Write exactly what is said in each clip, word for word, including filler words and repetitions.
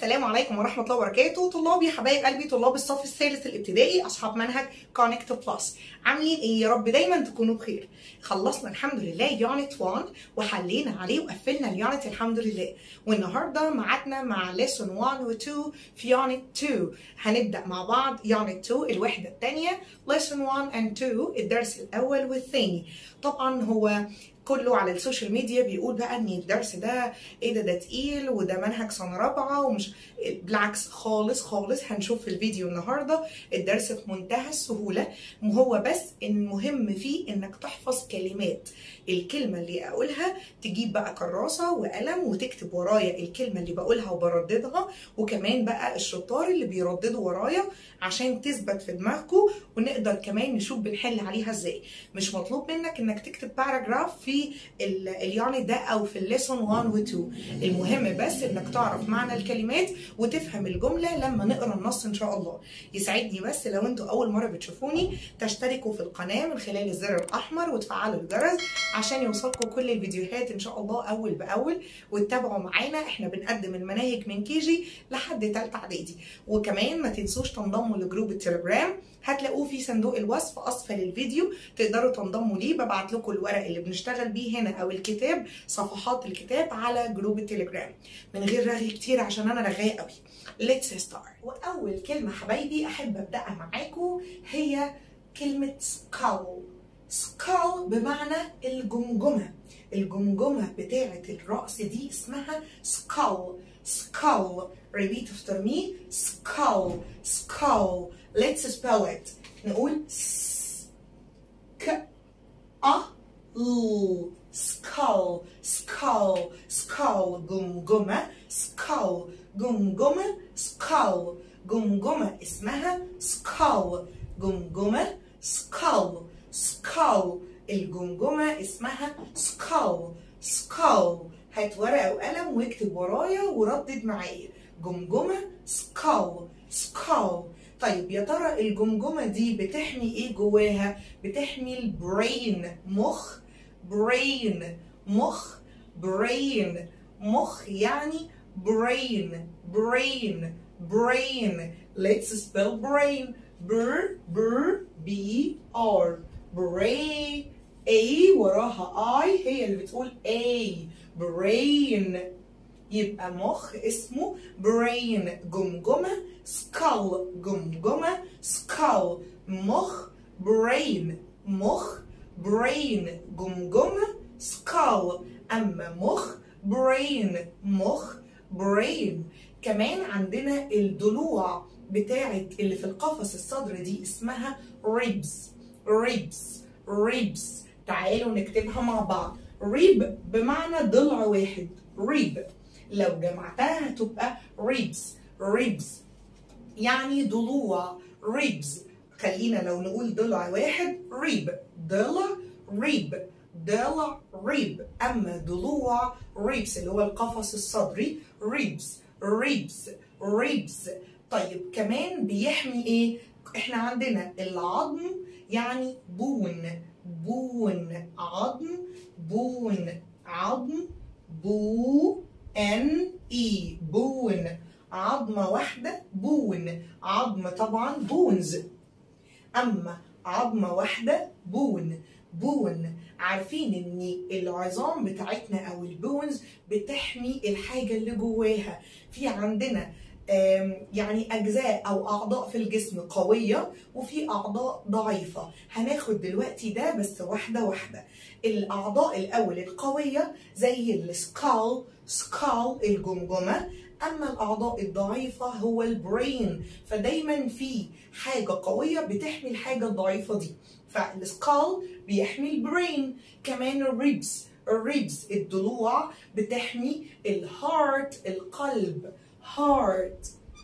السلام عليكم ورحمة الله وبركاته. طلابي حبايب قلبي، طلاب الصف الثالث الابتدائي، أصحاب منهج كونكت بلس، عاملين إيه؟ يا رب دايما تكونوا بخير. خلصنا الحمد لله يونت واحد وحلينا عليه وقفلنا اليونت الحمد لله، والنهارده ميعادنا مع ليسون واحد و اتنين في يونت اتنين. هنبدأ مع بعض يونت اتنين الوحدة الثانية، ليسون واحد and اتنين الدرس الأول والثاني. طبعا هو كله على السوشيال ميديا بيقول بقى ان الدرس ده ايه ده ده تقيل وده منهج سنه رابعه، ومش بالعكس خالص خالص. هنشوف في الفيديو النهارده الدرس في منتهى السهوله، وهو بس المهم فيه انك تحفظ كلمات الكلمه اللي اقولها، تجيب بقى كراسه وقلم وتكتب ورايا الكلمه اللي بقولها وبرددها، وكمان بقى الشطار اللي بيرددوا ورايا عشان تثبت في دماغكم، ونقدر كمان نشوف بنحل عليها ازاي. مش مطلوب منك انك تكتب باراجراف في اليونت ده او في الليسون واحد و اتنين، المهم بس انك تعرف معنى الكلمات وتفهم الجمله لما نقرا النص ان شاء الله. يسعدني بس لو انتوا اول مره بتشوفوني تشتركوا في القناه من خلال الزر الاحمر وتفعلوا الجرس عشان يوصلكم كل الفيديوهات ان شاء الله اول باول، وتتابعوا معانا. احنا بنقدم المناهج من كي جي لحد ثالثه اعدادي. وكمان ما تنسوش تنضموا لجروب التليجرام، هتلاقوه في صندوق الوصف اسفل الفيديو، تقدروا تنضموا ليه. ببعت لكم الورق اللي بنشتغل بيه هنا او الكتاب، صفحات الكتاب على جروب التليجرام. من غير رغي كتير عشان انا رغايه قوي. ليتس ستارت. واول كلمه حبايبي احب ابداها معاكم هي كلمه سكال. سكال بمعنى الجمجمه. الجمجمه بتاعه الراس دي اسمها سكال. سكال. repeat after me. skull. skull. let's spell it. نقول س ك أ ل skull. skull. skull. جمجمة. skull. جمجمة. skull. جمجمة اسمها skull. جمجمة skull. skull. الجمجمة اسمها skull. skull. هات ورقة وقلم واكتب ورايا وردد معايا. جمجمة skull. skull. طيب يا ترى الجمجمة دي بتحمي ايه جواها؟ بتحمي البرين، مخ. brain مخ. brain مخ يعني brain. brain brain. let's spell brain. br br b r brain. a وراها I هي اللي بتقول a. brain. يبقى مخ اسمه brain. جمجمة skull. جمجمة skull. مخ brain. مخ brain. جمجمة skull. أما مخ brain. مخ brain. كمان عندنا الضلوع بتاعت اللي في القفص الصدر دي اسمها ribs. ribs ribs. تعالوا نكتبها مع بعض. rib بمعنى ضلع واحد. rib لو جمعتها هتبقى ribs. ribs يعني ضلوع. ribs. خلينا لو نقول ضلع واحد rib. ضلع rib. ضلع rib. أما ضلوع ribs اللي هو القفص الصدري ribs. ribs ribs. طيب كمان بيحمي ايه؟ احنا عندنا العظم يعني بون. بون عظم. بون عظم. بو ان اي بون. عظمة واحدة بون. عظم طبعا بونز. اما عظمة واحدة بون. بون. عارفين ان العظام بتاعتنا او البونز بتحمي الحاجة اللي جواها. في عندنا يعني اجزاء او اعضاء في الجسم قويه وفي اعضاء ضعيفه. هناخد دلوقتي ده بس واحده واحده. الاعضاء الاول القويه زي السكال. سكال الجمجمه. اما الاعضاء الضعيفه هو البرين. فدايما في حاجه قويه بتحمي الحاجه الضعيفه دي، فالسكال بيحمي البرين. كمان الريبس. الريبس الضلوع بتحمي الهارت القلب. heart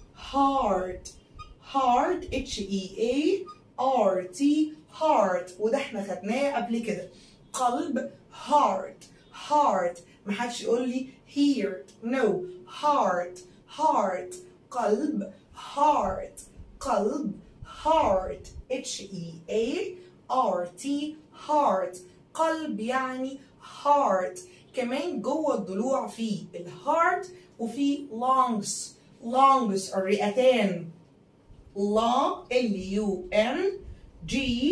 heart heart h e a r t heart. وده احنا خدناه قبل كده. قلب heart. heart. محدش يقول لي heart. no. heart heart. قلب heart. قلب heart h e a r t heart. قلب يعني heart. كمان جوه الضلوع في الهارت وفي lungs. lungs الرئتان la L U N G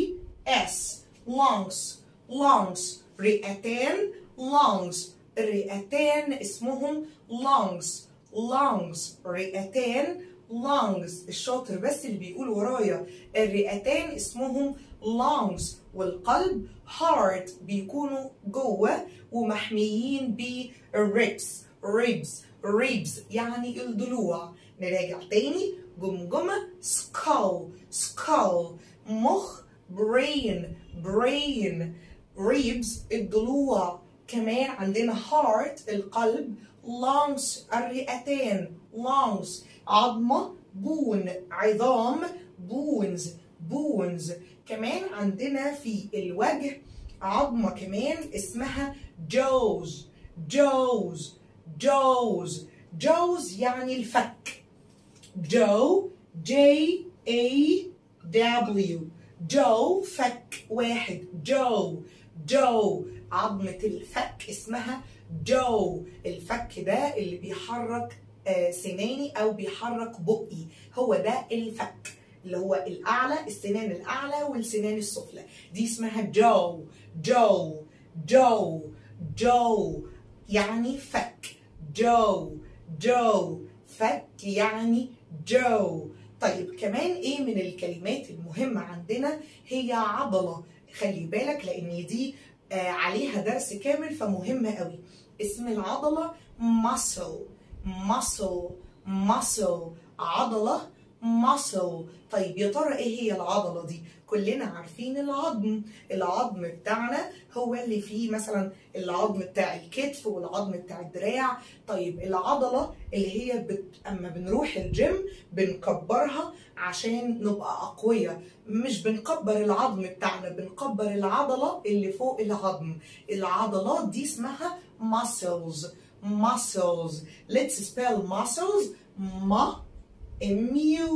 S lungs lungs رئتان lungs الرئتان اسمهم lungs lungs رئتان lungs الشاطر بس اللي بيقول ورايا الرئتان اسمهم lungs والقلب heart بيكونوا جوه ومحميين بالريبس ribs ribs يعني الضلوع. نراجع تاني جمجمة skull skull مخ brain brain ribs الضلوع. كمان عندنا heart القلب lungs الرئتان lungs عظمة بون عظام bones bones. كمان عندنا في الوجه عظمة كمان اسمها jaws jaws jaws jaws يعني الفك jaw J A W jaw فك واحد jaw jaw عظمة الفك اسمها jaw الفك ده اللي بيحرك آه سناني او بيحرك بقي هو ده الفك اللي هو الاعلى السنان الاعلى والسنان السفلى دي اسمها jaw jaw jaw jaw يعني فك jaw jaw فك يعني jaw. طيب كمان ايه من الكلمات المهمة عندنا هي عضلة. خلي بالك لان دي آه عليها درس كامل فمهمة قوي. اسم العضلة muscle muscle muscle عضلة muscle. طيب يا ترى ايه هي العضلة دي؟ كلنا عارفين العظم العظم بتاعنا هو اللي فيه مثلا العظم بتاع الكتف والعظم بتاع الدراع. طيب العضلة اللي هي بت... اما بنروح الجيم بنكبرها عشان نبقى اقوياء مش بنكبر العظم بتاعنا بنكبر العضلة اللي فوق العظم. العضلات دي اسمها muscles muscles. Let's spell muscles ما M U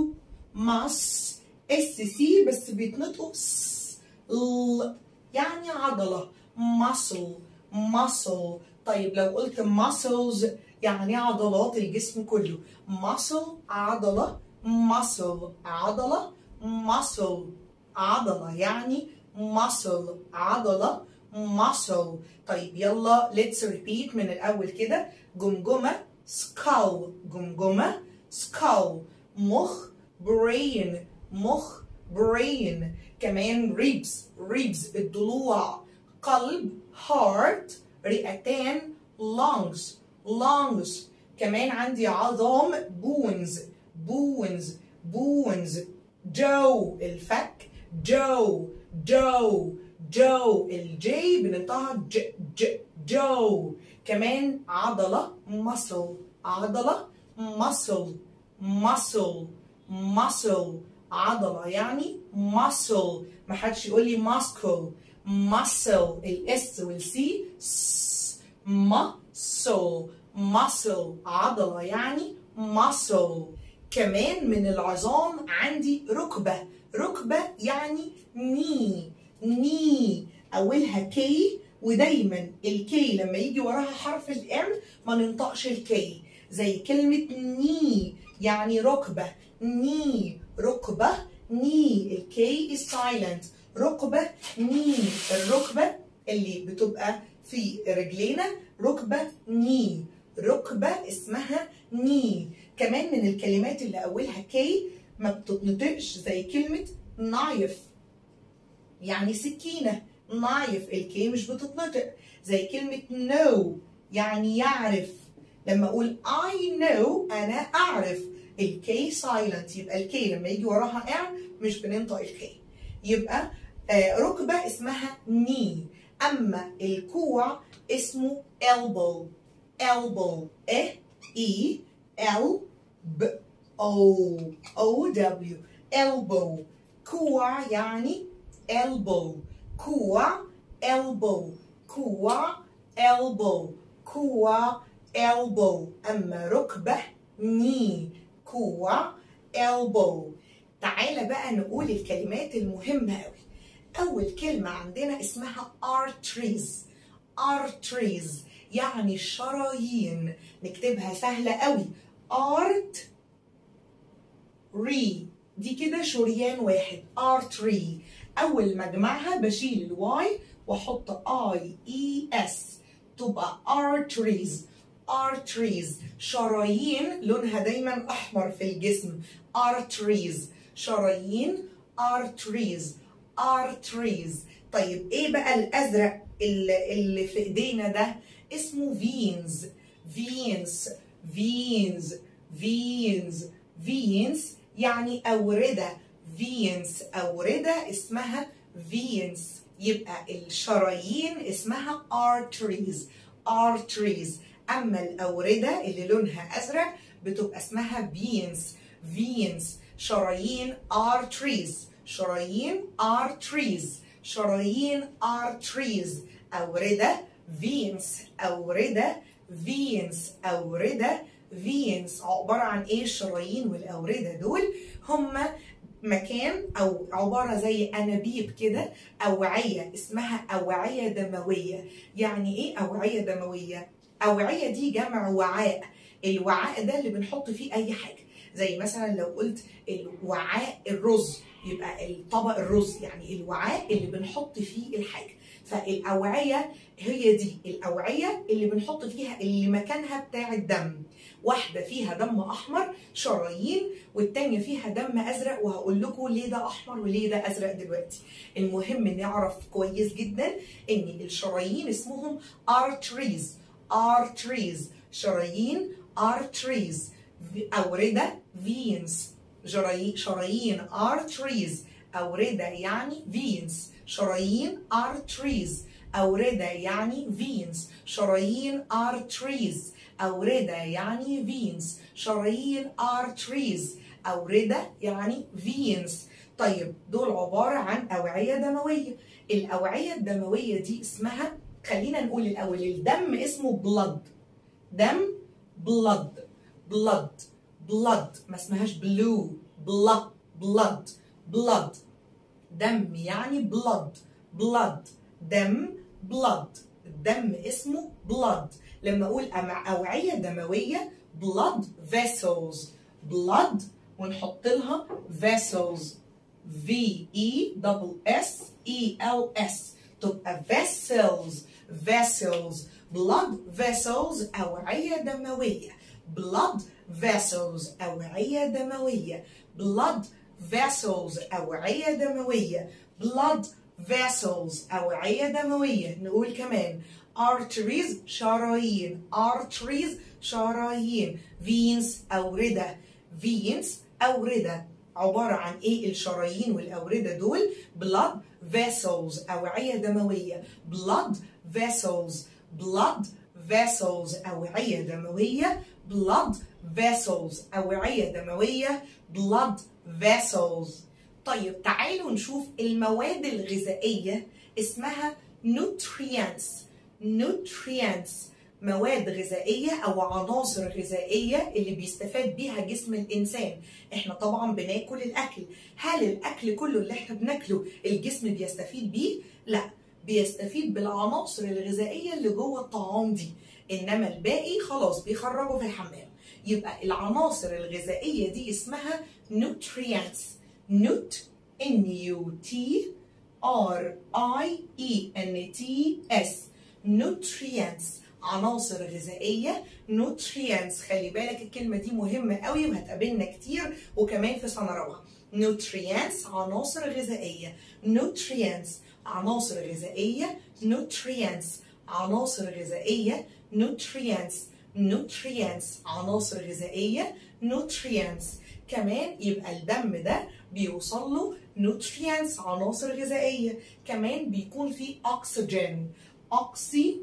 مس اس سي بس بيتنطقوا س ل يعني عضلة muscle muscle. طيب لو قلت muscles يعني عضلات الجسم كله muscle عضلة muscle عضلة muscle عضلة يعني muscle عضلة muscle. طيب يلا let's repeat من الأول كده. جمجمة skull جمجمة skull مخ brain مخ brain. كمان ribs ribs الضلوع. قلب heart. رئتان lungs lungs. كمان عندي عظام bones bones bones. jaw الفك jaw jaw jaw الجي بننطقها ج ج jaw. كمان عضلة muscle عضلة muscle muscle muscle عضلة يعني muscle. ما حدش يقول لي muscle muscle الاس والسي muscle muscle عضلة يعني muscle. كمان من العظام عندي ركبة ركبة يعني knee knee أولها كي ودايما الكي لما يجي وراها حرف الام ما ننطقش الكي زي كلمة knee يعني ركبة knee ركبة knee الكي is silent ركبة knee الركبة اللي بتبقى في رجلينا ركبة knee ركبة اسمها knee. كمان من الكلمات اللي أولها كي ما بتتنطقش زي كلمة knife يعني سكينة knife الكي مش بتتنطق زي كلمة know يعني يعرف. لما أقول I know أنا أعرف الكي silent يبقى الكي لما يجي وراها ام مش بننطق الكي يبقى آه ركبة اسمها knee. أما الكوع اسمه elbow elbow E E L B O O W elbow كوع يعني elbow كوع elbow كوع elbow كوع elbow. أما ركبة knee كوع elbow. تعالى بقى نقول الكلمات المهمة أوي. أول كلمة عندنا اسمها arteries arteries يعني الشرايين. نكتبها سهلة أوي art ري دي كده شريان واحد artery. اول ما اجمعها بشيل الواي واحط اي اي اس تبقى arteries. arteries شرايين لونها دايما احمر في الجسم. arteries شرايين. arteries arteries. طيب ايه بقى الازرق اللي, اللي في ايدينا ده؟ اسمه veins. veins veins veins veins يعني أوردة. veins أوردة اسمها veins. يبقى الشرايين اسمها arteries. arteries. أما الأوردة اللي لونها أزرق بتبقى اسمها veins. veins شرايين. arteries شرايين. arteries شرايين. arteries أوردة. veins أوردة. veins أوردة. veins عبارة عن ايه؟ الشرايين والأوردة دول هما مكان أو عبارة زي أنابيب كده، أوعية اسمها أوعية دموية. يعني ايه أوعية دموية؟ أوعية دي جمع وعاء. الوعاء ده اللي بنحط فيه أي حاجة، زي مثلا لو قلت الوعاء الرز يبقى الطبق الرز، يعني الوعاء اللي بنحط فيه الحاجة. فالأوعية هي دي الأوعية اللي بنحط فيها اللي مكانها بتاع الدم. واحدة فيها دم أحمر شرايين، والتانية فيها دم أزرق، وهقول لكم ليه ده أحمر وليه ده أزرق دلوقتي. المهم نعرف كويس جدا إن الشرايين اسمهم arteries. arteries شرايين. arteries أوردة. veins شرايين. arteries أوردة يعني veins شرايين. arteries أوردة يعني veins شرايين. arteries أوردة يعني veins شرايين. arteries أوردة يعني veins. طيب دول عبارة عن أوعية دموية. الأوعية الدموية دي اسمها، خلينا نقول الأول الدم اسمه blood. دم blood. blood blood ما اسمهاش blue. blood blood blood دم يعني blood. blood دم. blood الدم اسمه blood. لما اقول اوعيه دمويه blood vessels. blood ونحط لها vessels. v e double s e l s تبقى vessels. vessels blood vessels اوعيه دمويه. blood vessels اوعيه دمويه. blood vessels أوعية دموية. blood vessels أوعية دموية. نقول كمان arteries شرايين. arteries شرايين. veins أوردة. veins أوردة عبارة عن إيه الشرايين والأوردة دول؟ blood vessels أوعية دموية. blood vessels. blood vessels أوعية دموية. blood vessels أوعية دموية. blood vessels. طيب تعالوا نشوف المواد الغذائية اسمها nutrients. nutrients مواد غذائية أو عناصر غذائية اللي بيستفاد بيها جسم الإنسان. إحنا طبعا بناكل الأكل. هل الأكل كله اللي إحنا بناكله الجسم بيستفيد بيه؟ لا، بيستفيد بالعناصر الغذائية اللي جوه الطعام دي، إنما الباقي خلاص بيخرجوا في الحمام. يبقى العناصر الغذائية دي اسمها nutrients. nut n u t r i e n t s nutrients عناصر غذائية. nutrients خلي بالك الكلمة دي مهمة قوي وهتقابلنا كتير وكمان في سنة رابعة. nutrients عناصر غذائية. nutrients عناصر غذائية. nutrients عناصر غذائية. nutrients nutrients عناصر غذائية. nutrients كمان يبقى الدم ده بيوصل له nutrients عناصر غذائية. كمان بيكون فيه oxygen. oxygen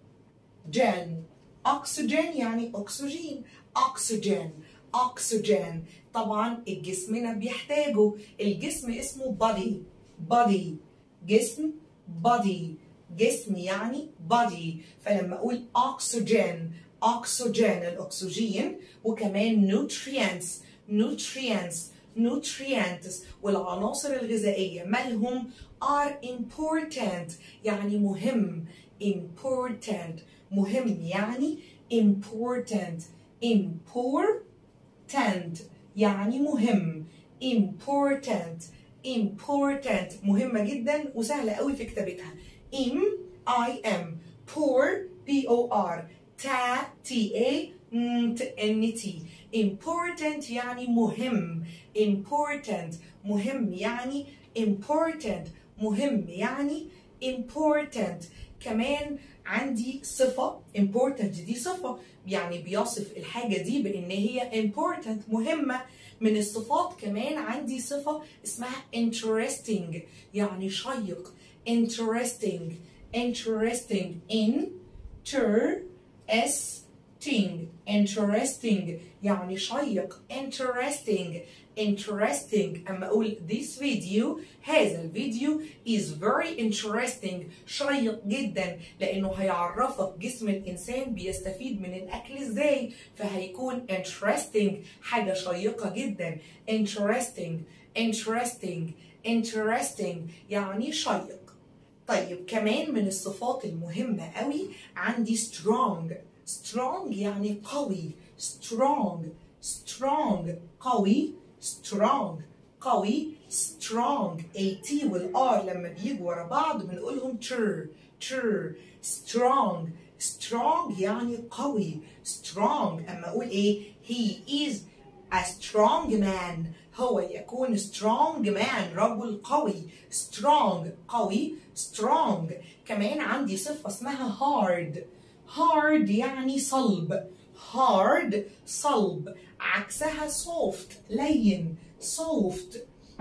oxygen يعني أكسجين. oxygen oxygen طبعا الجسمنا بيحتاجه. الجسم اسمه body. body جسم. body جسم يعني body. فلما أقول oxygen oxygen الأكسجين، وكمان nutrients nutrients nutrients والعناصر الغذائية مالهم are important يعني مهم. important مهم يعني important. important يعني مهم. important important مهمة جدا وسهلة قوي في كتابتها. M I M poor P O R ta T A N T important يعني مهم important مهم يعني important مهم يعني important. كمان عندي صفة important دي صفة يعني بيصف الحاجة دي بإن هي important مهمة. من الصفات كمان عندي صفة اسمها interesting يعني شيق interesting interesting interesting interesting يعني شيق interesting interesting. أما أقول this video هذا الفيديو is very interesting شيق جدا لأنه هيعرفك جسم الإنسان بيستفيد من الأكل إزاي فهيكون interesting حاجة شيقة جدا interesting interesting interesting يعني شيق. طيب كمان من الصفات المهمة قوي عندي strong strong يعني قوي strong strong قوي strong قوي strong ال T وال R لما بيجوا ورا بعض بنقولهم tr tr strong strong يعني قوي strong. أما أقول إيه he is a strong man هو يكون strong man رجل قوي strong قوي strong. كمان عندي صفة اسمها hard hard يعني صلب hard صلب عكسها soft لين soft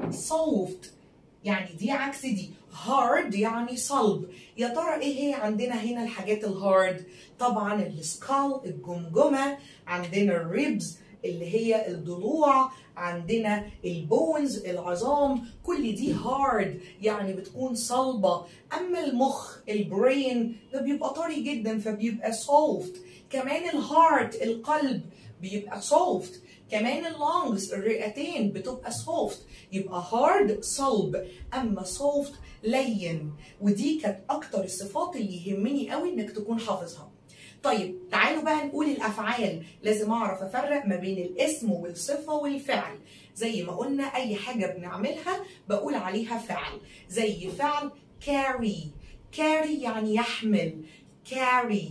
soft يعني دي عكس دي hard يعني صلب. يا ترى ايه هي عندنا هنا الحاجات الهارد؟ طبعا السكال الجمجمة عندنا الريبز اللي هي الضلوع عندنا البونز العظام كل دي هارد يعني بتكون صلبة. اما المخ البرين ده بيبقى طري جدا فبيبقى soft. كمان الهارت القلب بيبقى soft. كمان اللونجز الرئتين بتبقى soft يبقى hard صلب اما soft لين. ودي كانت اكتر الصفات اللي يهمني قوي انك تكون حافظها. طيب تعالوا بقى نقول الافعال. لازم اعرف افرق ما بين الاسم والصفه والفعل. زي ما قلنا اي حاجه بنعملها بقول عليها فعل. زي فعل carry carry يعني يحمل carry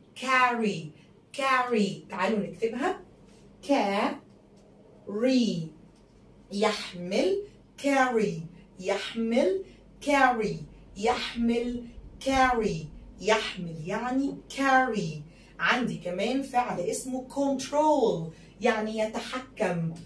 carry carry تعالوا نكتبها carry يحمل carry يحمل carry يحمل carry يحمل يعني carry. عندي كمان فعل اسمه control يعني يتحكم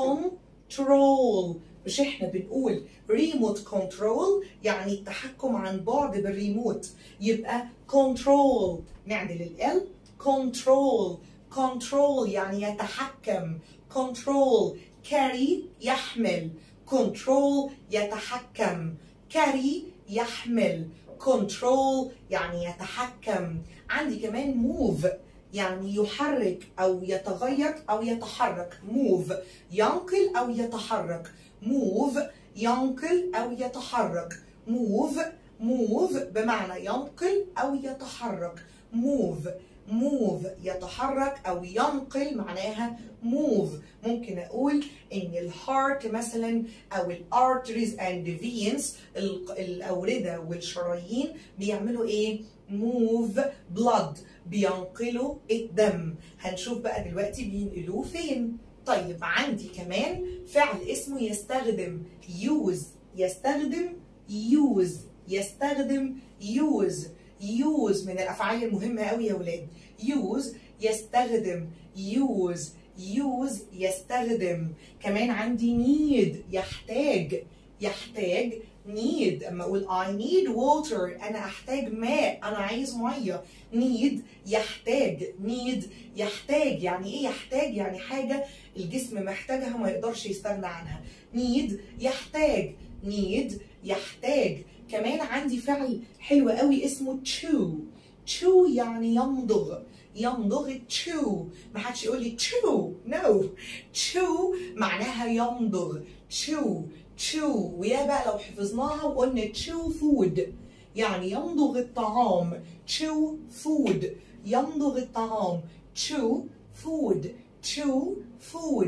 control مش احنا بنقول remote control يعني التحكم عن بعد بالريموت يبقى control نعدل ال control control يعني يتحكم control carry يحمل control يتحكم carry يحمل control يعني يتحكم. عندي كمان move يعني يحرك أو يتغير أو يتحرك move ينقل أو يتحرك move ينقل أو يتحرك move move بمعنى ينقل أو يتحرك move move يتحرك أو ينقل معناها move. ممكن أقول إن الهارت مثلا أو الارتريز and veins الأوردة والشرايين بيعملوا إيه؟ move blood بينقلوا الدم. هنشوف بقى دلوقتي بينقلوه فين. طيب عندي كمان فعل اسمه يستخدم use يستخدم use يستخدم use use من الأفعال المهمة أوي يا ولاد. use يستخدم use use يستخدم. كمان عندي need يحتاج يحتاج need. أما أقول I need water أنا أحتاج ماء أنا عايز مية need يحتاج need يحتاج يعني إيه يحتاج؟ يعني حاجة الجسم محتاجها ما يقدرش يستغنى عنها need يحتاج need يحتاج. كمان عندي فعل حلو قوي اسمه chew chew يعني يمضغ يمضغ chew. ما حدش يقول لي chew no chew معناها يمضغ chew chew. ويا بقى لو حفظناها وقلنا chew food يعني يمضغ الطعام chew food يمضغ الطعام chew food chew food.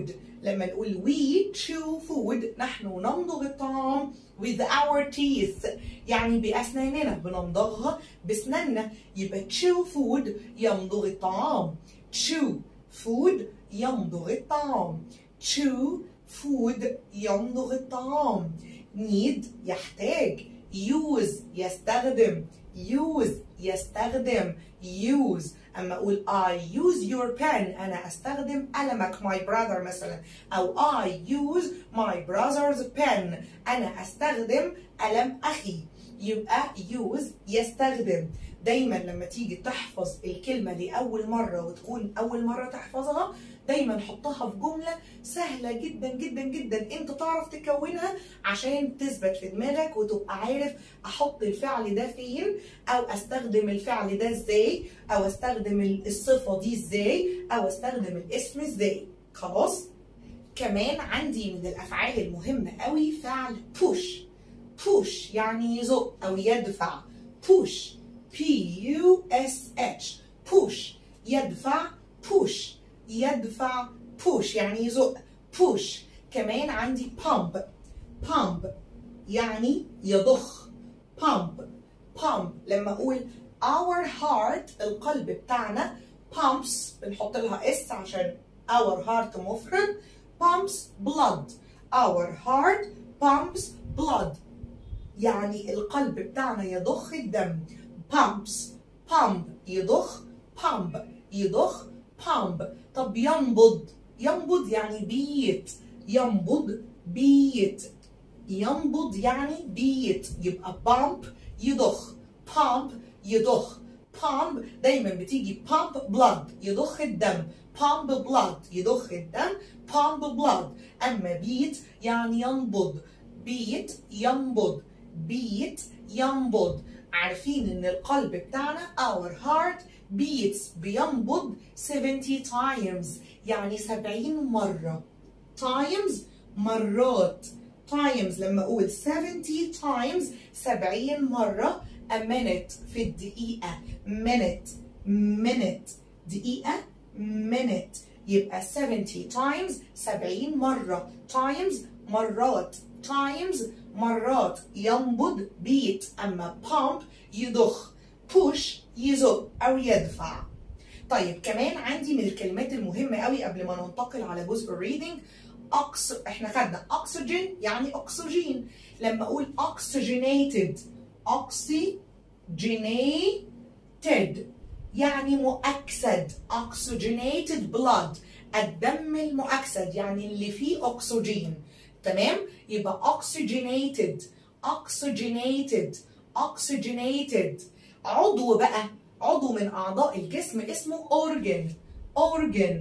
لما نقول we chew food نحن نمضغ الطعام with our teeth يعني بأسناننا، بنمضغها بأسناننا. يبقى chew food يمضغ الطعام. chew food يمضغ الطعام. chew food يمضغ الطعام. need يحتاج. use يستخدم. use يستخدم. use أما أقول I use your pen أنا أستخدم قلمك my brother مثلا، أو I use my brother's pen أنا أستخدم قلم أخي. يبقى use يستخدم. دايما لما تيجي تحفظ الكلمة لأول مرة وتكون أول مرة تحفظها دايما حطها في جملة سهلة جدا جدا جدا انت تعرف تكونها عشان تثبت في دماغك وتبقى عارف احط الفعل ده فين، او استخدم الفعل ده ازاي، او استخدم الصفة دي ازاي، او استخدم الاسم ازاي. خلاص؟ كمان عندي من الافعال المهمة قوي فعل push. push يعني يزق او يدفع. push P U S H push يدفع. push يدفع. push يعني يزق. push. كمان عندي pump. pump يعني يضخ. pump pump لما اقول our heart القلب بتاعنا pumps بنحط لها اس عشان our heart مفرد. pumps blood. our heart pumps blood يعني القلب بتاعنا يضخ الدم. pumps pump يضخ. pump يضخ. pump. طب ينبض. ينبض يعني بيت. ينبض بيت. ينبض يعني بيت. يبقى pump يضخ. pump يضخ. pump دايما بتيجي pump blood يضخ الدم. pump blood يضخ الدم. pump blood. أما بيت يعني ينبض. بيت ينبض. بيت ينبض. عارفين ان القلب بتاعنا our heart beats بينبض seventy times يعني سبعين مرة. times مرات. times لما اقول seventy times سبعين مرة. a minute في الدقيقة. minute minute دقيقة minute. يبقى seventy times سبعين مرة. times مرات. times مرات. ينبض beat. أما pump يضخ. push يزق أو يدفع. طيب كمان عندي من الكلمات المهمة قوي قبل ما ننتقل على جزء الريدنج أكس. احنا خدنا oxygen يعني أكسجين. لما أقول oxygenated oxygenated يعني مؤكسد. oxygenated blood الدم المؤكسد يعني اللي فيه أكسجين. تمام؟ يبقى oxygenated oxygenated oxygenated. عضو بقى، عضو من أعضاء الجسم اسمه organ. organ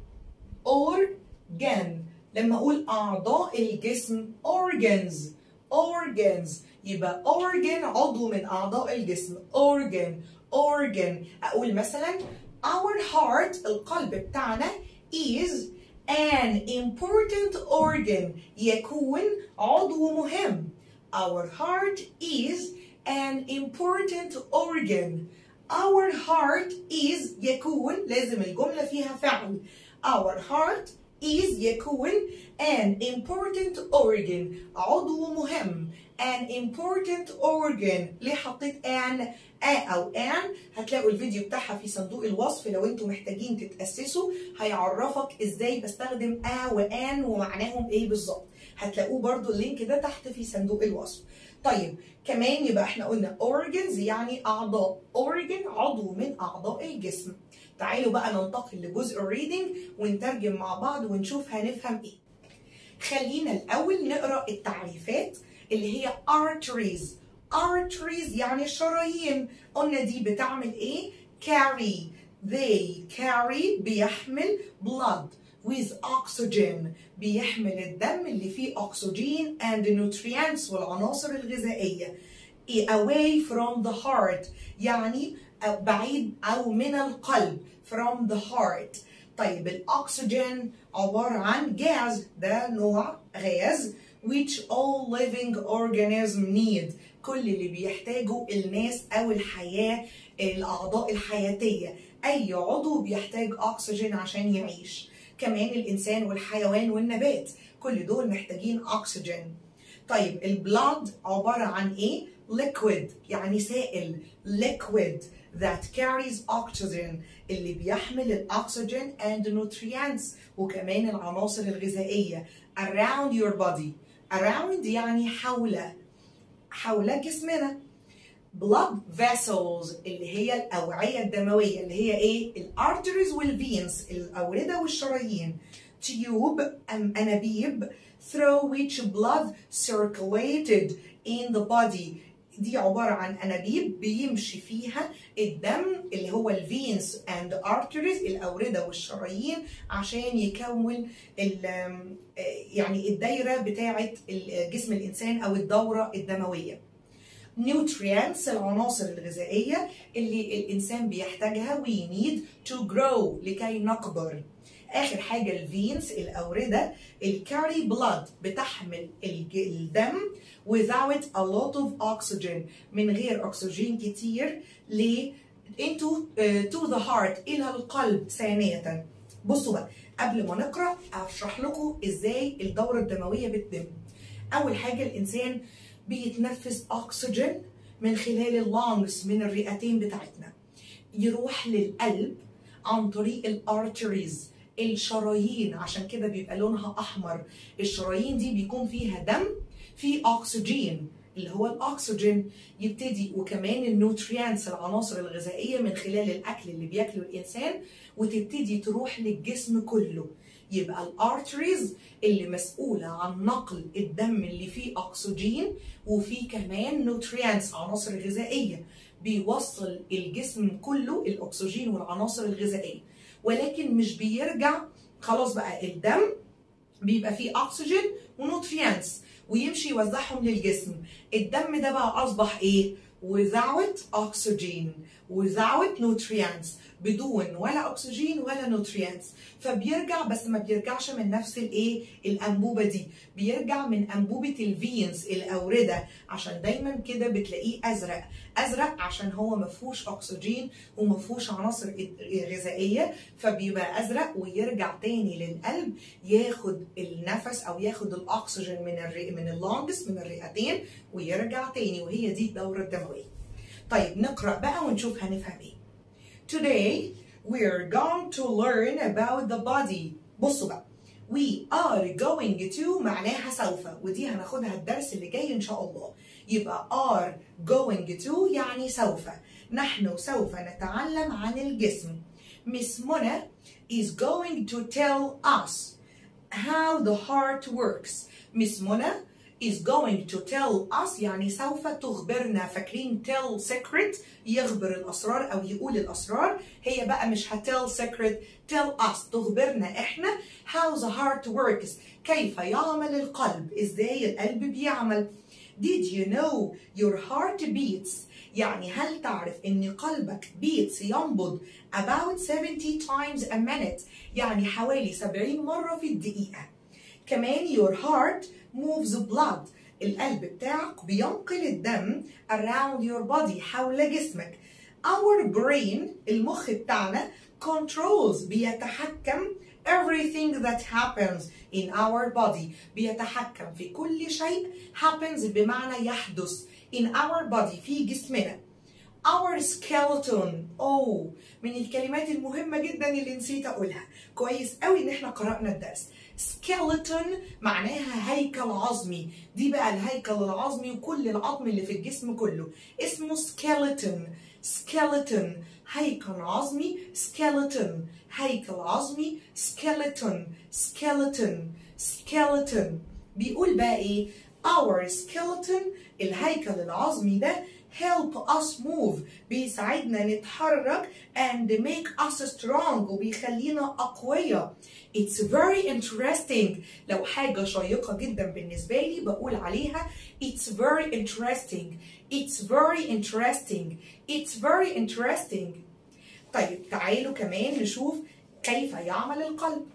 organ لما أقول أعضاء الجسم organs organs يبقى organ عضو من أعضاء الجسم. organ organ. أقول مثلا our heart القلب بتاعنا is an important organ يكون عضو مهم. our heart is an important organ. our heart is يكون لازم الجملة فيها فعل. our heart is يكون an important organ عضو مهم. an important organ. ليه حطيت an a او an؟ هتلاقوا الفيديو بتاعها في صندوق الوصف لو انتم محتاجين تتأسسوا، هيعرفك ازاي بستخدم a و an ومعناهم ايه بالظبط. هتلاقوه برضو اللينك ده تحت في صندوق الوصف. طيب كمان يبقى احنا قلنا organs يعني اعضاء. organ عضو من اعضاء الجسم. تعالوا بقى ننتقل لجزء الريدنج ونترجم مع بعض ونشوف هنفهم ايه. خلينا الاول نقرا التعريفات اللي هي arteries. arteries يعني شرايين. قلنا دي بتعمل ايه؟ carry. they carry بيحمل blood with oxygen بيحمل الدم اللي فيه أكسجين and nutrients والعناصر الغذائية. away from the heart يعني بعيد أو من القلب. from the heart. طيب الأكسجين عبارة عن جاز، ده نوع غاز which all living organism need كل اللي بيحتاجه الناس أو الحياة الأعضاء الحياتية. أي عضو بيحتاج أكسجين عشان يعيش. كمان الإنسان والحيوان والنبات كل دول محتاجين أكسجين. طيب البلاد عبارة عن إيه؟ liquid يعني سائل liquid that carries oxygen اللي بيحمل الأكسجين and nutrients وكمان العناصر الغذائية around your body. around يعني حول حول جسمنا. blood vessels اللي هي الأوعية الدموية اللي هي إيه؟ الارتريز والفينز الأوردة والشرايين. tube أنابيب through which blood circulated in the body دي عبارة عن أنابيب بيمشي فيها الدم اللي هو الفينز and arteries الأوردة والشرايين عشان يكون يعني الدايرة بتاعة جسم الإنسان أو الدورة الدموية. nutrients العناصر الغذائية اللي الإنسان بيحتاجها we need to grow لكي نكبر. آخر حاجة الفينز الأوردة الكاري blood بتحمل الدم without a lot of oxygen من غير أكسجين كتير ل into uh, to the heart إلى القلب. ثانية بصوا بقى قبل ما نقرأ أشرح لكم إزاي الدورة الدموية بتتم. أول حاجة الإنسان بيتنفس أكسجين من خلال اللانجز من الرئتين بتاعتنا يروح للقلب عن طريق الارتريز الشرايين عشان كده بيبقى لونها أحمر. الشرايين دي بيكون فيها دم في أكسجين اللي هو الأكسجين يبتدي وكمان النوتريانس العناصر الغذائية من خلال الأكل اللي بياكله الإنسان وتبتدي تروح للجسم كله. يبقى الارتريز اللي مسؤولة عن نقل الدم اللي فيه أكسجين وفيه كمان نوتريانس عناصر غذائية بيوصل الجسم كله الأكسجين والعناصر الغذائية ولكن مش بيرجع خلاص بقى الدم بيبقى فيه أكسجين ونوتريانس ويمشي يوزعهم للجسم. الدم ده بقى أصبح إيه؟ without oxygen without nutrients بدون ولا أكسجين ولا نوتريانس فبيرجع بس ما بيرجعش من نفس الايه الأنبوبة دي بيرجع من أنبوبة الفينز الأوردة عشان دايما كده بتلاقيه أزرق أزرق عشان هو ما فيهوش أكسجين وما فيهوش عناصر غذائية فبيبقى أزرق ويرجع تاني للقلب ياخد النفس أو ياخد الأكسجين من الرئ من اللانجز من الرئتين ويرجع تاني وهي دي الدورة الدموية. طيب نقرأ بقى ونشوف هنفهم ايه. Today we're going to learn about the body. بصوا بقى we are going to معناها سوف ودي هناخدها الدرس اللي جاي ان شاء الله. يبقى are going to يعني سوف نحن سوف نتعلم عن الجسم. Miss Mona is going to tell us how the heart works. Miss Mona is going to tell us يعني سوف تخبرنا. فاكرين tell secret يخبر الأسرار أو يقول الأسرار هي بقى مش هتell secret tell us تخبرنا إحنا how the heart works كيف يعمل القلب إزاي القلب بيعمل. Did you know your heart beats يعني هل تعرف إن قلبك beats ينبض about seventy times a minute يعني حوالي سبعين مرة في الدقيقة. كمان your heart moves blood القلب بتاعك بينقل الدم around your body حول جسمك. Our brain المخ بتاعنا controls بيتحكم everything that happens in our body بيتحكم في كل شيء happens بمعنى يحدث in our body في جسمنا. Our skeleton oh من الكلمات المهمة جدا اللي نسيت أقولها كويس قوي إن إحنا قرأنا الدرس. skeleton معناها هيكل عظمي دي بقى الهيكل العظمي وكل العظم اللي في الجسم كله اسمه skeleton skeleton هيكل عظمي skeleton هيكل عظمي skeleton skeleton skeleton بيقول بقى ايه our skeleton الهيكل العظمي ده help us move بيساعدنا نتحرك and make us strong وبيخلينا أقوياء. It's very interesting لو حاجة شيقة جدا بالنسبة لي بقول عليها it's very interesting it's very interesting it's very interesting. طيب تعالوا كمان نشوف كيف يعمل القلب.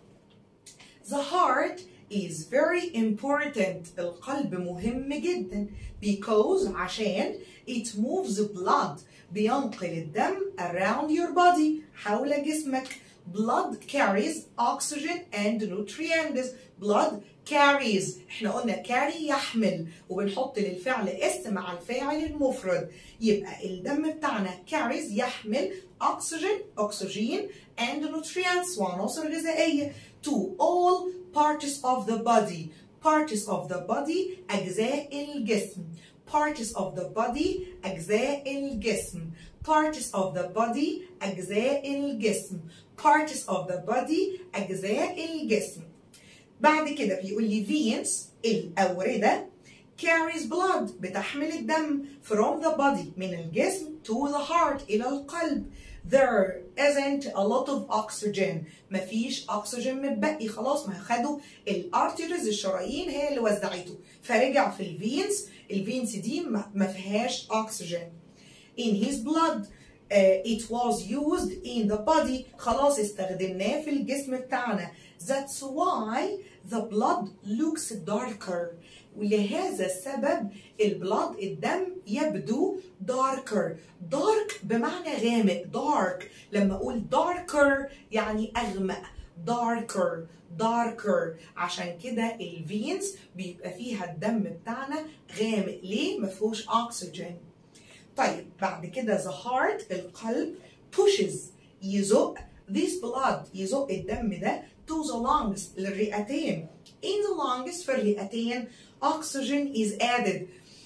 The heart is very important القلب مهم جدا because عشان it moves blood بينقل الدم around your body حول جسمك blood carries oxygen and nutrients. blood carries، احنا قلنا carry يحمل، وبنحط للفعل اس مع الفاعل المفرد، يبقى الدم بتاعنا carries يحمل oxygen أكسجين and nutrients وعناصر غذائية to all parts of the body. parts of the body أجزاء الجسم. parts of the body أجزاء الجسم. parts of the body أجزاء الجسم. parts of the body أجزاء الجسم. بعد كده بيقول لي veins الأوردة carries blood بتحمل الدم from the body من الجسم to the heart إلى القلب. there isn't a lot of oxygen، مفيش أكسجين متبقي خلاص، ما خدوا الارتيريز الشرايين هي اللي وزعته، فرجع في الفينز. الفينز دي ما فيهاش أكسجين. in his blood uh, it was used in the body، خلاص استخدمناه في الجسم بتاعنا. that's why the blood looks darker، ولهذا السبب البلاد الدم يبدو darker. dark بمعنى غامق، dark لما اقول darker يعني اغمق، darker darker. عشان كده الفينز بيبقى فيها الدم بتاعنا غامق، ليه؟ ما فيهوش اكسجين. طيب بعد كده the heart القلب pushes يزق this blood يزق الدم ده to the lungs للرئتين. in the lungs في الرئتين oxygen is added،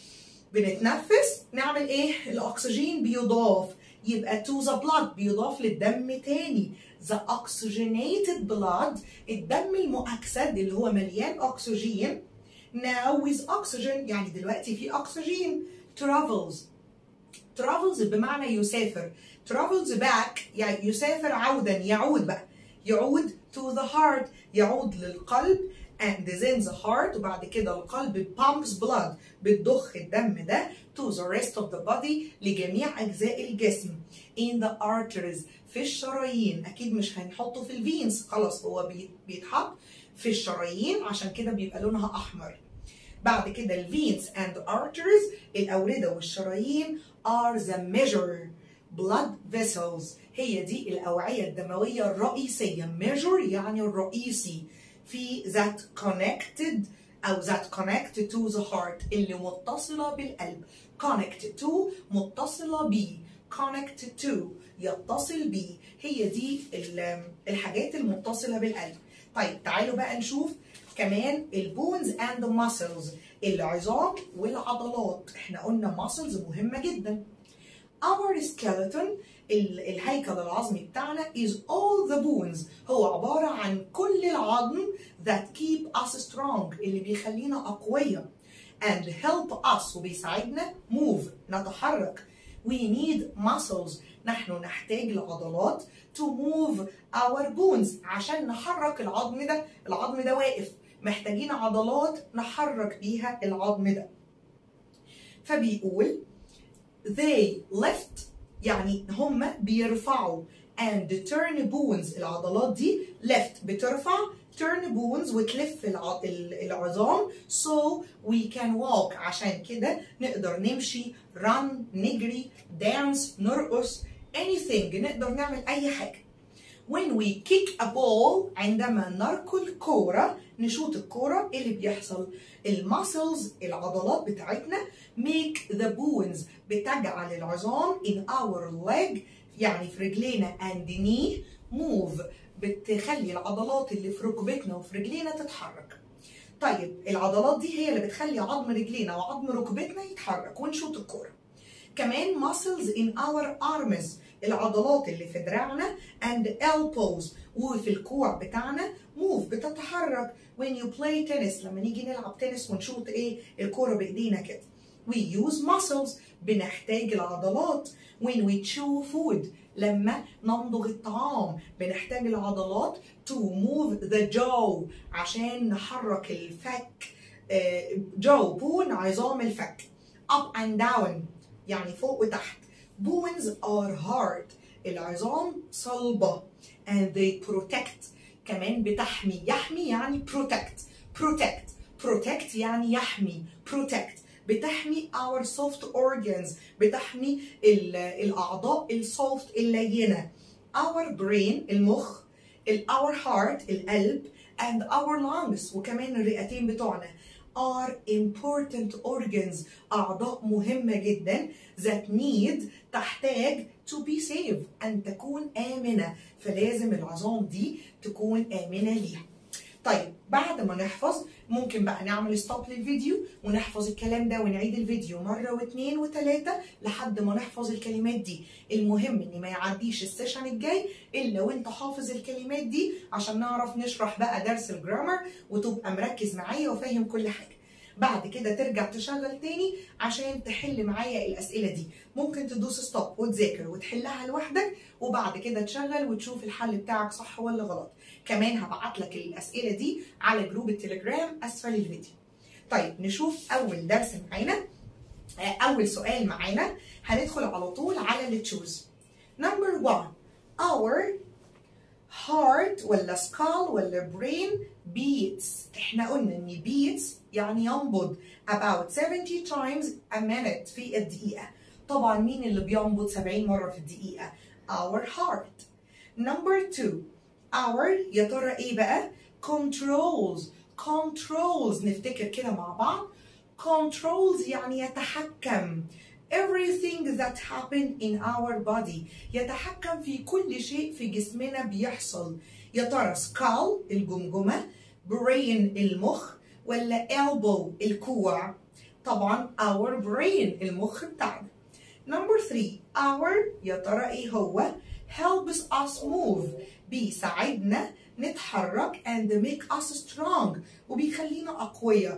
بنتنفس نعمل ايه؟ الاكسجين بيضاف، يبقى to the blood بيضاف للدم تاني. the oxygenated blood الدم المؤكسد اللي هو مليان اكسجين now with oxygen يعني دلوقتي في اكسجين travels travels بمعنى يسافر travels back يعني يسافر عودا، يعود بقى، يعود to the heart يعود للقلب and then the heart وبعد كده القلب pumps blood بتضخ الدم ده to the rest of the body لجميع أجزاء الجسم in the arteries في الشرايين. أكيد مش هنحطه في الفينز، خلاص هو بيتحط في الشرايين عشان كده بيبقى لونها أحمر. بعد كده الفينز and arteries الأوردة والشرايين are the major blood vessels، هي دي الأوعية الدموية الرئيسية. major يعني الرئيسي في that connected أو that connected to the heart اللي متصلة بالقلب. connected to متصلة بيه، connected to يتصل بيه، هي دي الحاجات المتصلة بالقلب. طيب تعالوا بقى نشوف كمان البونز and the muscles العظام والعضلات. احنا قلنا muscles مهمة جدا. our skeleton الهيكل العظمي بتاعنا is all the bones هو عبارة عن كل العظم that keep us strong اللي بيخلينا أقوياء and help us وبيساعدنا move نتحرك. we need muscles نحن نحتاج لعضلات to move our bones عشان نحرك العظم ده، العظم ده واقف، محتاجين عضلات نحرك بيها العظم ده. فبيقول they lift يعني هم بيرفعوا and turn bones العضلات دي lift بترفع turn bones وتلف العظام so we can walk عشان كده نقدر نمشي run نجري dance نرقص anything نقدر نعمل أي حاجة. when we kick a ball عندما نركل كورة نشوط الكورة اللي بيحصل الماسلز العضلات بتاعتنا make the bones بتجعل العظام in our leg يعني في رجلينا and knee move بتخلي العضلات اللي في ركبتنا وفي رجلينا تتحرك. طيب العضلات دي هي اللي بتخلي عظم رجلينا وعظم ركبتنا يتحرك ونشوط الكورة. كمان muscles in our arms العضلات اللي في دراعنا and elbows وفي الكوع بتاعنا move بتتحرك when you play tennis لما نيجي نلعب تنس ونشوط ايه الكورة بايدينا كده. we use muscles بنحتاج العضلات when we chew food لما نمضغ الطعام بنحتاج العضلات to move the jaw عشان نحرك الفك jaw bone عظام الفك up and down يعني فوق وتحت. bones are hard العظام صلبة and they protect كمان بتحمي، يحمي يعني protect protect protect يعني يحمي protect بتحمي our soft organs بتحمي الأعضاء السوفت اللينة. our brain المخ ال our heart القلب and our lungs وكمان الرئتين بتوعنا are important organs أعضاء مهمة جدا that need تحتاج to be safe أن تكون آمنة، فلازم العظام دي تكون آمنة ليها. طيب بعد ما نحفظ ممكن بقى نعمل ستوب للفيديو ونحفظ الكلام ده ونعيد الفيديو مرة واثنين وثلاثة لحد ما نحفظ الكلمات دي. المهم ان ما يعديش السيشن الجاي الا وانت حافظ الكلمات دي عشان نعرف نشرح بقى درس الجرامر وتبقى مركز معايا وفاهم كل حاجة. بعد كده ترجع تشغل تاني عشان تحل معايا الأسئلة دي. ممكن تدوس ستوب وتذاكر وتحلها لوحدك وبعد كده تشغل وتشوف الحل بتاعك صح ولا غلط. كمان هبعت لك الأسئلة دي على جروب التليجرام أسفل الفيديو. طيب نشوف أول درس معانا. أول سؤال معانا هندخل على طول على اللي تشوز. نمبر واحد our heart ولا skull ولا brain beats. احنا قلنا ان beats يعني ينبض about seventy times a minute في الدقيقة. طبعا مين اللي بينبض سبعين مرة في الدقيقة؟ our heart. number two our يا ترى ايه بقى؟ controls. controls نفتكر كده مع بعض. controls يعني يتحكم. everything that happen in our body يتحكم في كل شيء في جسمنا بيحصل. يا ترى skull الجمجمة، brain المخ، ولا elbow الكوع؟ طبعا our brain المخ بتاعنا. number three our يا ترى ايه هو؟ helps us move بيساعدنا نتحرك and make us strong وبيخلينا أقوياء.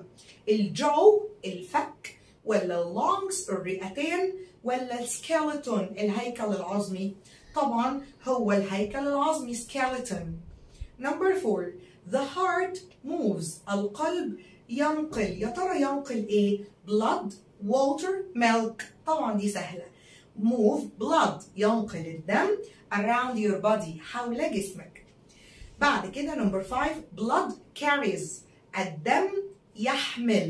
الجو الفك ولا اللونجز الرئتين ولا السكيلتون الهيكل العظمي؟ طبعا هو الهيكل العظمي skeleton. number four the heart moves القلب ينقل. يا ترى ينقل ايه؟ blood water milk. طبعا دي سهلة. move blood ينقل الدم around your body حول جسمك. بعد كده number five blood carries الدم يحمل.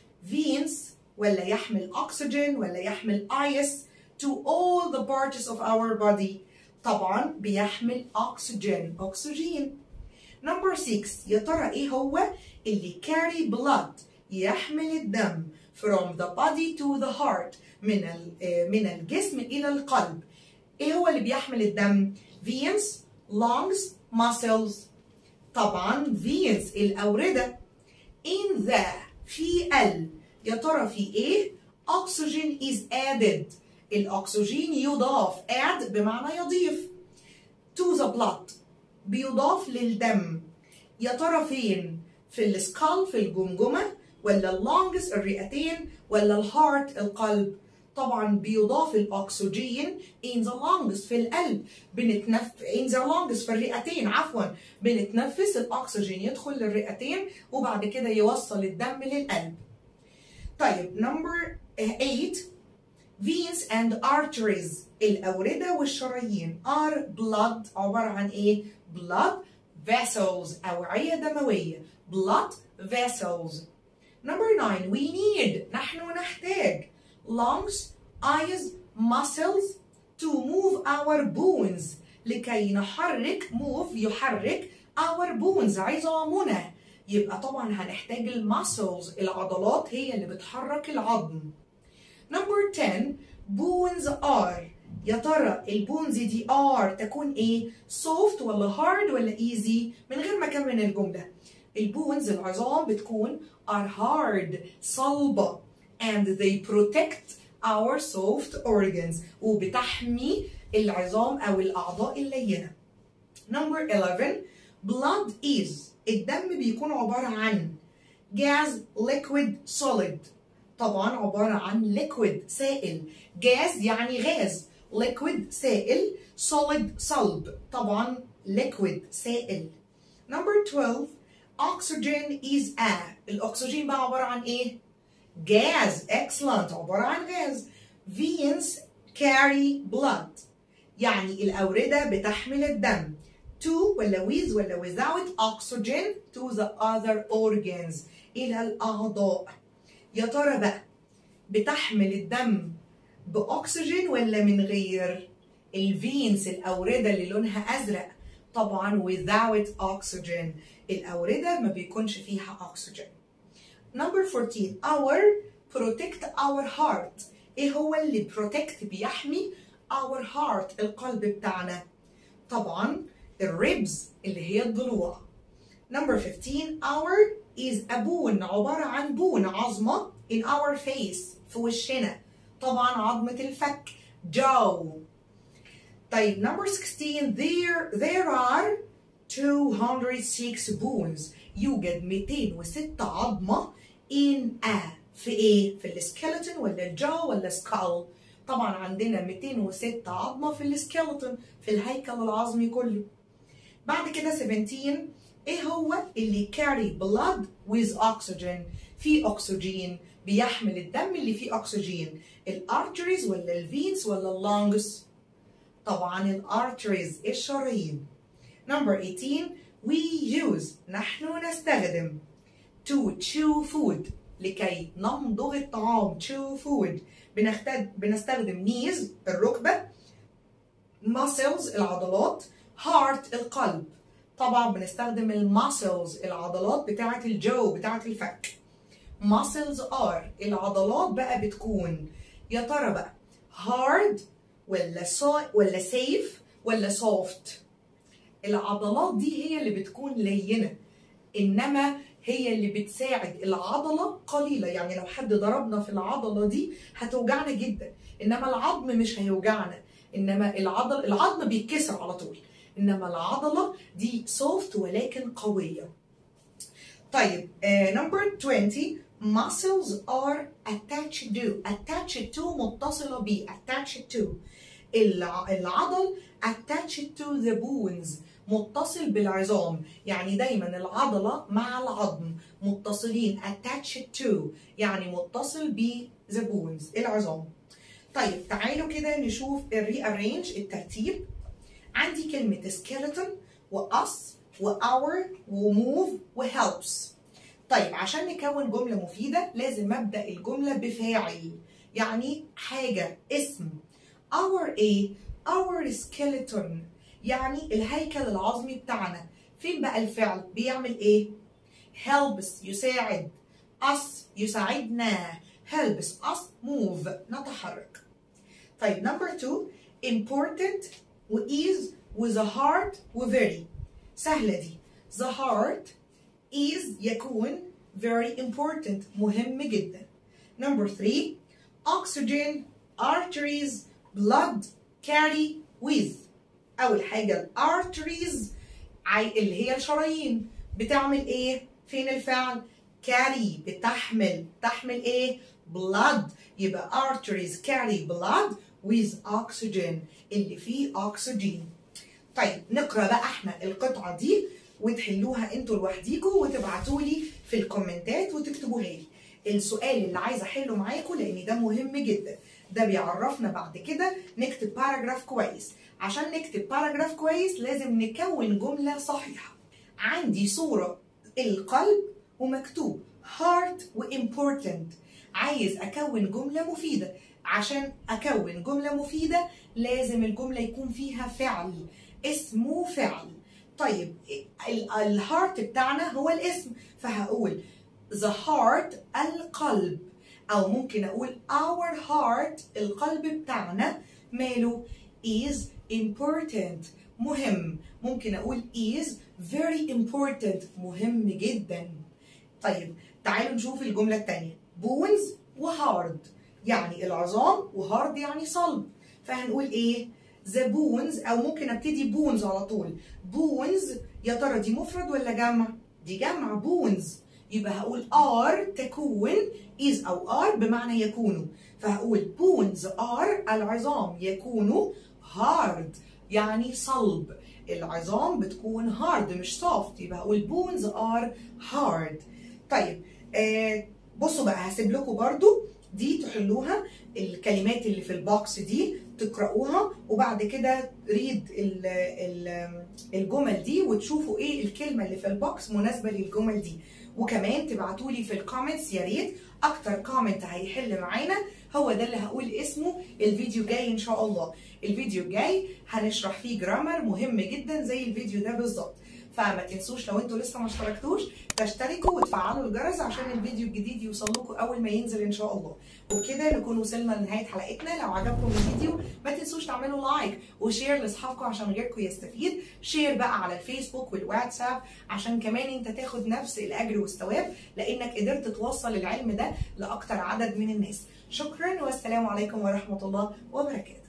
veins ولا يحمل أكسجين ولا يحمل ice to all the parts of our body؟ طبعا بيحمل أكسجين أكسجين. number six يا ترى إيه هو اللي carry blood يحمل الدم from the body to the heart من من الجسم إلى القلب؟ إيه هو اللي بيحمل الدم؟ veins lungs muscles. طبعا veins الأوردة. in the في ال يا ترى في ايه؟ oxygen is added الأكسجين يضاف add بمعنى يضيف to the blood بيضاف للدم. يا ترى فين؟ في السكال في الجمجمة ولا اللونجز الرئتين ولا الهارت القلب؟ طبعا بيضاف الأكسجين in the lungs في القلب بنتنف in the lungs في الرئتين عفوا بنتنفس الأكسجين يدخل للرئتين وبعد كده يوصل الدم للقلب. طيب number eight veins and arteries الأوردة والشرايين are blood عبارة عن إيه؟ blood vessels أوعية دموية blood vessels. number nine we need نحن نحتاج lungs eyes muscles to move our bones لكي نحرك move يحرك our bones عظامنا. يبقى طبعا هنحتاج الماسلز العضلات هي اللي بتحرك العظم. number ten bones are يا ترى البونز دي are تكون ايه؟ soft ولا hard ولا easy؟ من غير ما اكمل الجملة. البونز العظام بتكون are hard صلبة and they protect our soft organs وبتحمي العظام او الاعضاء اللينة. number eleven blood is الدم بيكون عبارة عن gas liquid solid طبعا عبارة عن liquid سائل. gas يعني غاز liquid سائل solid صلب طبعا liquid سائل. number twelve oxygen is a الأكسجين بقى عبارة عن إيه؟ gas excellent عبارة عن غاز. veins carry blood يعني الأوردة بتحمل الدم to ولا with ولا without oxygen to the other organs إلى الأعضاء. يا ترى بقى بتحمل الدم بأكسجين ولا من غير؟ الفينز الأوردة اللي لونها أزرق طبعا without oxygen. الأوردة ما بيكونش فيها أكسجين. Number fourteen. Our protect our heart. إيه هو اللي protect بيحمي our heart القلب بتاعنا؟ طبعا الريبز اللي هي الضلوع. Number fifteen. Our is a bone. عبارة عن بون عظمة in our face في وشنا. طبعا عظمة الفك jaw. طيب number sixteen. There there are two hundred six bones. يوجد مئتين وستة عظمة in a في ايه؟ في السكيلتون ولا الجاو ولا سكال؟ طبعا عندنا مئتين وستة عظمة في السكيلتون في الهيكل العظمي كله. بعد كده seventeen. ايه هو اللي carry blood with oxygen؟ في اكسجين، بيحمل الدم اللي فيه اكسجين. الارتريز ولا الفينز ولا اللونجز؟ طبعا الارتريز الشرايين. Number eighteen. We use نحن نستخدم to chew food لكي نمضغ الطعام chew food. بنستخدم knees الركبة، muscles العضلات، heart القلب. طبعا بنستخدم الماسلز العضلات بتاعة الجو بتاعة الفك. muscles are العضلات بقى بتكون يا ترى بقى hard ولا so ولا safe ولا soft؟ العضلات دي هي اللي بتكون لينة، إنما هي اللي بتساعد العضلة قليلة. يعني لو حد ضربنا في العضلة دي هتوجعنا جدا، إنما العظم مش هيوجعنا. إنما العضل العظم بيتكسر على طول، إنما العضلة دي soft ولكن قوية. طيب uh, number twenty. muscles are attached to attached to متصلة ب attached to. العضل attached to the bones متصل بالعظام. يعني دايما العضلة مع العظم متصلين attached to يعني متصل ب the bones العظام. طيب تعالوا كده نشوف الريارينج الترتيب. عندي كلمة skeleton وأس وأور وموف وهيلبس. طيب عشان نكون جملة مفيدة لازم أبدأ الجملة بفاعل، يعني حاجة اسم. our ايه؟ our skeleton يعني الهيكل العظمي بتاعنا. فين بقى الفعل؟ بيعمل ايه؟ helps يساعد، us يساعدنا، helps us move نتحرك. طيب number two. important و is و the heart و very. سهلة دي. the heart is يكون very important مهم جدا. number three. oxygen arteries blood carry with. أول حاجة الارتريز اللي هي الشرايين بتعمل إيه؟ فين الفعل؟ carry بتحمل، تحمل إيه؟ blood. يبقى arteries carry blood with oxygen اللي فيه أكسجين. طيب نقرأ بقى احنا القطعة دي وتحلوها انتوا لوحديكم وتبعتوا لي في الكومنتات وتكتبوها لي. السؤال اللي عايزة احله معاكم لأن ده مهم جدا، ده بيعرفنا بعد كده نكتب باراجراف كويس. عشان نكتب باراجراف كويس لازم نكون جملة صحيحة. عندي صورة القلب ومكتوب heart و important. عايز أكون جملة مفيدة. عشان أكون جملة مفيدة لازم الجملة يكون فيها فعل، اسمه فعل. طيب الهارت بتاعنا هو الاسم، فهقول the heart القلب، أو ممكن أقول our heart القلب بتاعنا ماله is important مهم. ممكن أقول is very important مهم جدا. طيب تعالوا نشوف الجملة التانية. bones وهارد يعني العظام وهارد يعني صلب، فهنقول ايه؟ the bones، او ممكن ابتدي bones على طول. bones يا ترى دي مفرد ولا جمع؟ دي جمع bones، يبقى هقول are تكون is او are بمعنى يكونوا، فهقول bones are العظام يكونوا hard يعني صلب. العظام بتكون hard مش soft، يبقى هقول bones are hard. طيب آه بصوا بقى هسيب لكم برضو دي تحلوها، الكلمات اللي في البوكس دي تقرأوها وبعد كده ريد الجمل دي وتشوفوا ايه الكلمة اللي في البوكس مناسبة للجمل دي. وكمان تبعتوا لي في الكومنتس يا ريت اكتر كومنت هيحل معانا هو ده اللي هقول اسمه الفيديو جاي ان شاء الله. الفيديو الجاي هنشرح فيه جرامر مهم جدا زي الفيديو ده بالظبط، فما تنسوش لو انتوا لسه ما اشتركتوش تشتركوا وتفعلوا الجرس عشان الفيديو الجديد يوصل لكم اول ما ينزل ان شاء الله. وبكده نكون وصلنا لنهايه حلقتنا. لو عجبكم الفيديو ما تنسوش تعملوا لايك وشير لاصحابكم عشان غيركم يستفيد. شير بقى على الفيسبوك والواتساب عشان كمان انت تاخد نفس الاجر والثواب لانك قدرت توصل العلم ده لاكتر عدد من الناس. شكرا والسلام عليكم ورحمه الله وبركاته.